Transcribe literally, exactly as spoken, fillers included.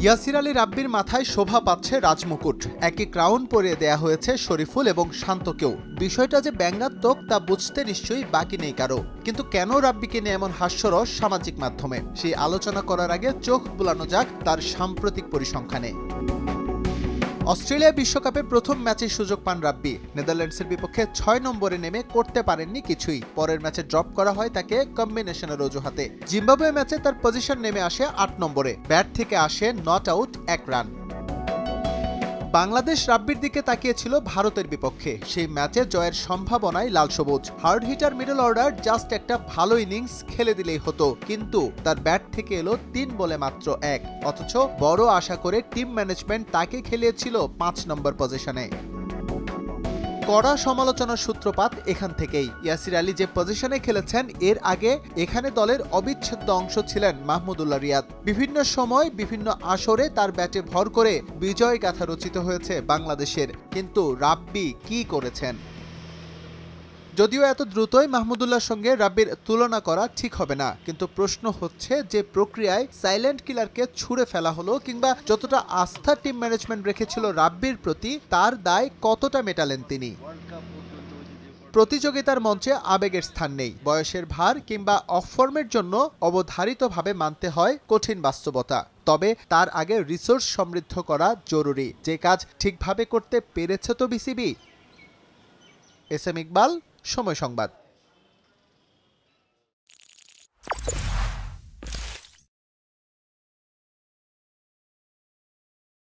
ইয়াসির আলী রাব্বির মাথায় শোভা পাচ্ছে রাজমুকুট, একই ক্রাউন পরিয়ে দেয়া হয়েছে শরীফুল এবং শান্তকেও। বিষয়টা যে ব্যঙ্গাত্মক তা বুঝতে নিশ্চয়ই বাকি নেই কারো। কিন্তু কেন রাব্বিকে নিয়ে এমন হাস্যরস সামাজিক মাধ্যমে, সেই আলোচনা করার আগে চোখ বুলানো যাক তার সাম্প্রতিক পরিসংখ্যানে। অস্ট্রেলিয়া বিশ্বকাপে প্রথম ম্যাচের সুযোগ পান রাব্বি। নেদারল্যান্ডসের বিপক্ষে ছয় নম্বরে নেমে করতে পারেননি কিছুই। পরের ম্যাচে ড্রপ করা হয় তাকে কম্বিনেশনের অজুহাতে। জিম্বাবুয়ে ম্যাচে তার পজিশন নেমে আসে আট নম্বরে। ব্যাট থেকে আসে নট আউট এক রান। বাংলাদেশ রাব্বির দিকে তাকিয়েছিল ভারতের বিপক্ষে। সেই ম্যাচে জয়ের সম্ভাবনায় লাল সবুজ। Hard hitter middle order just একটা ভালো ইনিংস খেলে দিলেই হতো, কিন্তু তার ব্যাট থেকে এলো তিন বলে মাত্র এক। অথচ বড় আশা করে টিম ম্যানেজমেন্ট তাকে খেলিয়েছিল পাঁচ নম্বর পজিশনে। কড়া সমালোচনার সূত্রপাত এখান থেকেই। ইয়াসির আলী যে পজিশনে খেলেছেন এর আগে এখানে দলের অবিচ্ছেদ্য অংশ ছিলেন মাহমুদুল্লাহ রিয়াদ। বিভিন্ন সময় বিভিন্ন আসরে তার ব্যাটে ভর করে বিজয় গাথা রচিত হয়েছে বাংলাদেশের। কিন্তু রাব্বি কি করেছেন? যদিও এত দ্রুতই মাহমুদুল্লাহর সঙ্গে রাব্বির তুলনা করা ঠিক হবে না, কিন্তু প্রশ্ন হচ্ছে যে প্রক্রিয়ায় সাইলেন্ট কিলারকে ছুঁড়ে ফেলা হলো, কিংবা যতটা আস্থা টিম ম্যানেজমেন্ট রেখেছিল রাব্বির প্রতি, তার দায় কতটা মেটালেন তিনি? প্রতিযোগিতার মঞ্চে আবেগের স্থান নেই। বয়সের ভার কিংবা অফ ফর্মের জন্য অবধারিতভাবে মানতে হয় কঠিন বাস্তবতা। তবে তার আগে রিসোর্স সমৃদ্ধ করা জরুরি, যে কাজ ঠিকভাবে করতে পেরেছে তো বিসিবি। এস এম ইকবাল, সময় সংবাদ।